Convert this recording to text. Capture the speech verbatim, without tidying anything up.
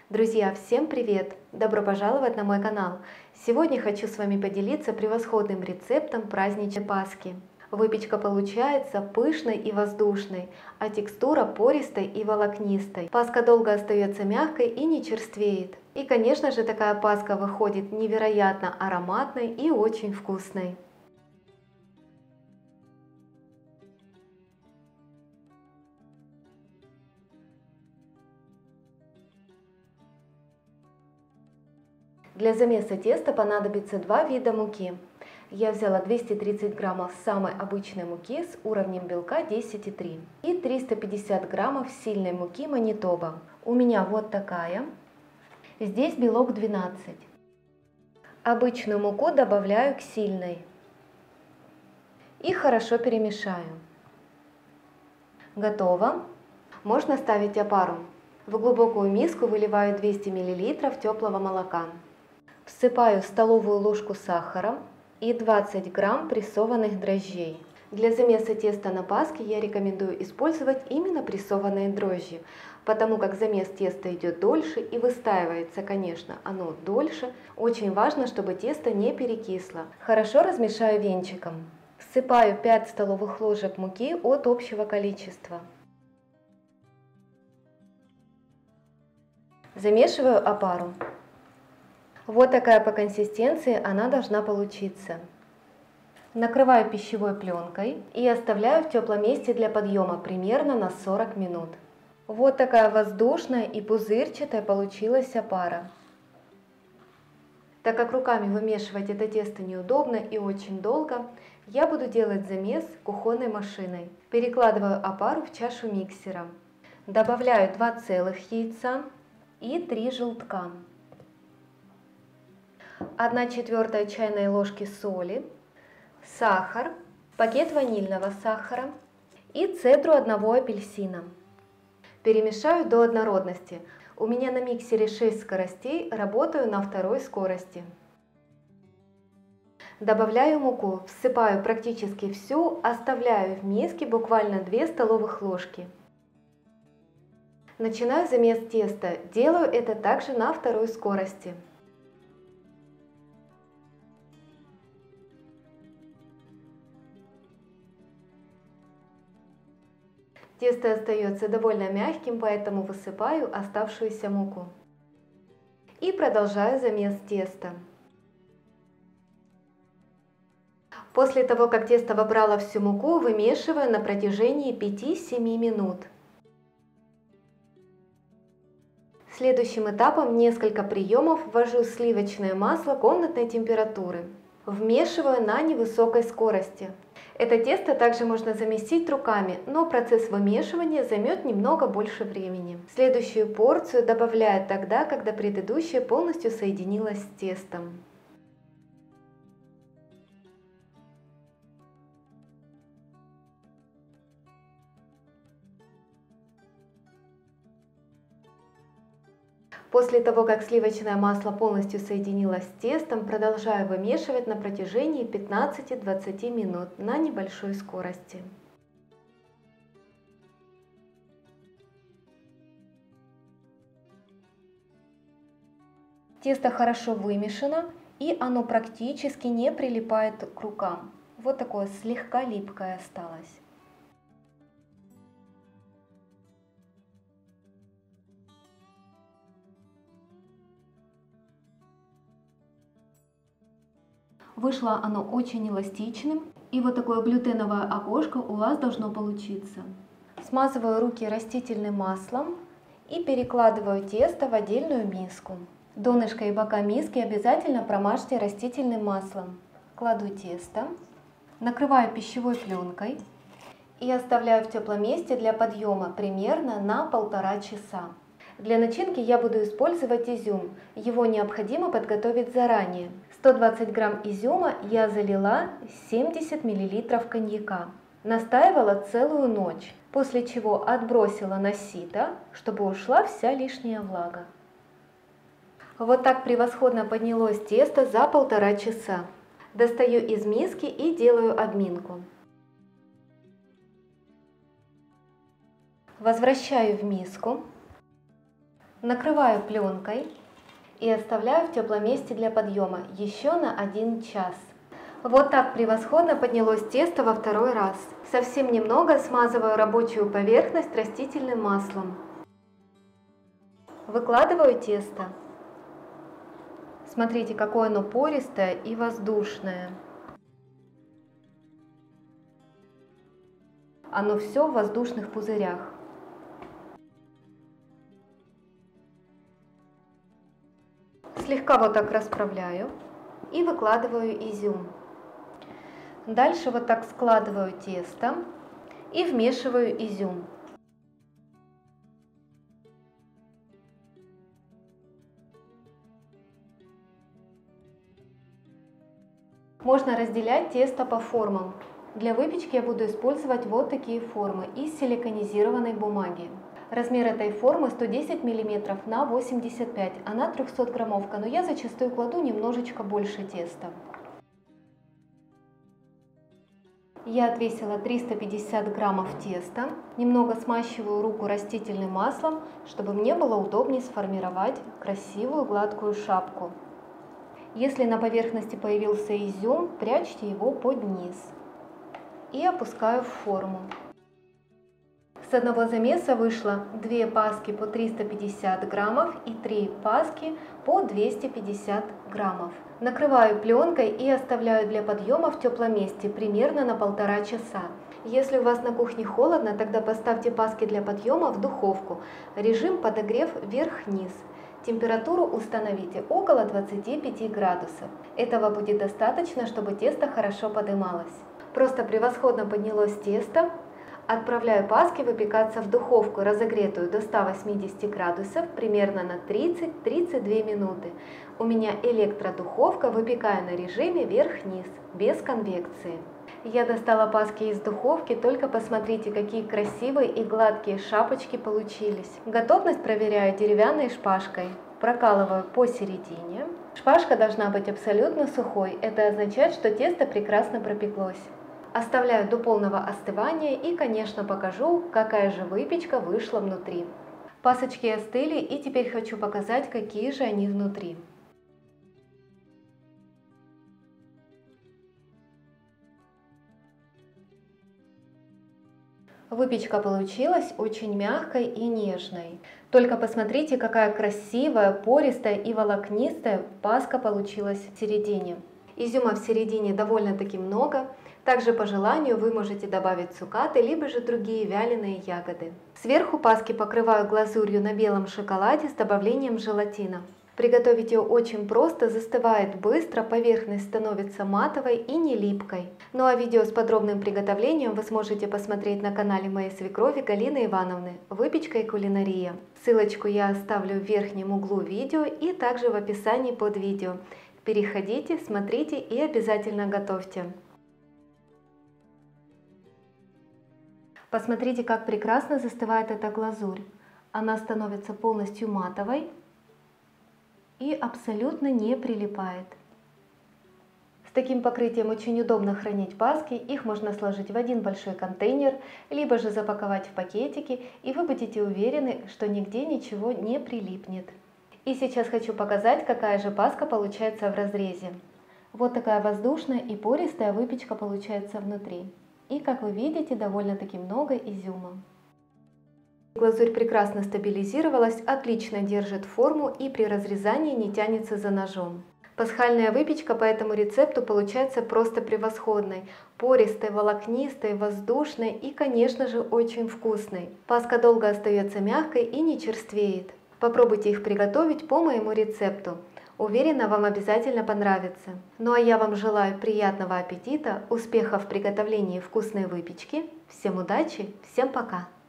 Друзья, всем привет! Добро пожаловать на мой канал! Сегодня хочу с вами поделиться превосходным рецептом праздничной Пасхи. Выпечка получается пышной и воздушной, а текстура пористой и волокнистой. Паска долго остается мягкой и не черствеет. И, конечно же, такая Пасха выходит невероятно ароматной и очень вкусной. Для замеса теста понадобится два вида муки. Я взяла двести тридцать граммов самой обычной муки с уровнем белка десять и три и триста пятьдесят граммов сильной муки Манитоба. У меня вот такая. Здесь белок двенадцать. Обычную муку добавляю к сильной и хорошо перемешаю. Готово. Можно ставить опару. В глубокую миску выливаю двести миллилитров теплого молока. Всыпаю столовую ложку сахара и двадцать грамм прессованных дрожжей. Для замеса теста на Пасхе я рекомендую использовать именно прессованные дрожжи, потому как замес теста идет дольше и выстаивается, конечно, оно дольше. Очень важно, чтобы тесто не перекисло. Хорошо размешаю венчиком. Всыпаю пять столовых ложек муки от общего количества. Замешиваю опару. Вот такая по консистенции она должна получиться. Накрываю пищевой пленкой и оставляю в теплом месте для подъема примерно на сорок минут. Вот такая воздушная и пузырчатая получилась опара. Так как руками вымешивать это тесто неудобно и очень долго, я буду делать замес кухонной машиной. Перекладываю опару в чашу миксера. Добавляю два целых яйца и три желтка. одна четвертая чайной ложки соли, сахар, пакет ванильного сахара и цедру одного апельсина. Перемешаю до однородности. У меня на миксере шесть скоростей, работаю на второй скорости. Добавляю муку, всыпаю практически всю, оставляю в миске буквально две столовых ложки. Начинаю замес теста, делаю это также на второй скорости. Тесто остается довольно мягким, поэтому высыпаю оставшуюся муку. И продолжаю замес теста. После того, как тесто вобрало всю муку, вымешиваю на протяжении пяти-семи минут. Следующим этапом несколько приемов ввожу сливочное масло комнатной температуры. Вмешиваю на невысокой скорости. Это тесто также можно замесить руками, но процесс вымешивания займет немного больше времени. Следующую порцию добавляю тогда, когда предыдущая полностью соединилась с тестом. После того, как сливочное масло полностью соединилось с тестом, продолжаю вымешивать на протяжении пятнадцати-двадцати минут на небольшой скорости. Тесто хорошо вымешано и оно практически не прилипает к рукам. Вот такое слегка липкое осталось. Вышло оно очень эластичным, и вот такое глютеновое окошко у вас должно получиться. Смазываю руки растительным маслом и перекладываю тесто в отдельную миску. Донышко и бока миски обязательно промажьте растительным маслом. Кладу тесто, накрываю пищевой пленкой и оставляю в теплом месте для подъема примерно на полтора часа. Для начинки я буду использовать изюм. Его необходимо подготовить заранее. сто двадцать грамм изюма я залила семьдесят миллилитров коньяка. Настаивала целую ночь, после чего отбросила на сито, чтобы ушла вся лишняя влага. Вот так превосходно поднялось тесто за полтора часа. Достаю из миски и делаю обминку. Возвращаю в миску. Накрываю пленкой и оставляю в теплом месте для подъема еще на один час. Вот так превосходно поднялось тесто во второй раз. Совсем немного смазываю рабочую поверхность растительным маслом. Выкладываю тесто. Смотрите, какое оно пористое и воздушное. Оно все в воздушных пузырях. Слегка вот так расправляю и выкладываю изюм. Дальше вот так складываю тесто и вмешиваю изюм. Можно разделять тесто по формам. Для выпечки я буду использовать вот такие формы из силиконизированной бумаги. Размер этой формы сто десять миллиметров на восемьдесят пять, она трехсотграммовка, но я зачастую кладу немножечко больше теста. Я отвесила триста пятьдесят граммов теста, немного смачиваю руку растительным маслом, чтобы мне было удобнее сформировать красивую гладкую шапку. Если на поверхности появился изюм, прячьте его под низ. И опускаю в форму. С одного замеса вышло две паски по триста пятьдесят граммов и три паски по двести пятьдесят граммов. Накрываю пленкой и оставляю для подъема в теплом месте примерно на полтора часа. Если у вас на кухне холодно, тогда поставьте паски для подъема в духовку. Режим подогрев вверх-вниз. Температуру установите около двадцати пяти градусов. Этого будет достаточно, чтобы тесто хорошо подымалось. Просто превосходно поднялось тесто. Отправляю паски выпекаться в духовку, разогретую до ста восьмидесяти градусов, примерно на тридцать-тридцать две минуты. У меня электродуховка, выпекаю на режиме вверх-вниз, без конвекции. Я достала паски из духовки, только посмотрите, какие красивые и гладкие шапочки получились. Готовность проверяю деревянной шпажкой. Прокалываю посередине. Шпажка должна быть абсолютно сухой, это означает, что тесто прекрасно пропеклось. Оставляю до полного остывания и, конечно, покажу, какая же выпечка вышла внутри. Пасочки остыли, и теперь хочу показать, какие же они внутри. Выпечка получилась очень мягкой и нежной. Только посмотрите, какая красивая, пористая и волокнистая паска получилась в середине. Изюма в середине довольно-таки много. Также по желанию вы можете добавить цукаты, либо же другие вяленые ягоды. Сверху паски покрываю глазурью на белом шоколаде с добавлением желатина. Приготовить ее очень просто, застывает быстро, поверхность становится матовой и не липкой. Ну а видео с подробным приготовлением вы сможете посмотреть на канале моей свекрови Галины Ивановны «Выпечка и кулинария». Ссылочку я оставлю в верхнем углу видео и также в описании под видео. Переходите, смотрите и обязательно готовьте. Посмотрите, как прекрасно застывает эта глазурь. Она становится полностью матовой и абсолютно не прилипает. С таким покрытием очень удобно хранить паски, их можно сложить в один большой контейнер, либо же запаковать в пакетики, и вы будете уверены, что нигде ничего не прилипнет. И сейчас хочу показать, какая же паска получается в разрезе. Вот такая воздушная и пористая выпечка получается внутри. И, как вы видите, довольно-таки много изюма. Глазурь прекрасно стабилизировалась, отлично держит форму и при разрезании не тянется за ножом. Пасхальная выпечка по этому рецепту получается просто превосходной. Пористой, волокнистой, воздушной и, конечно же, очень вкусной. Паска долго остается мягкой и не черствеет. Попробуйте их приготовить по моему рецепту. Уверена, вам обязательно понравится. Ну а я вам желаю приятного аппетита, успехов в приготовлении вкусной выпечки. Всем удачи, всем пока!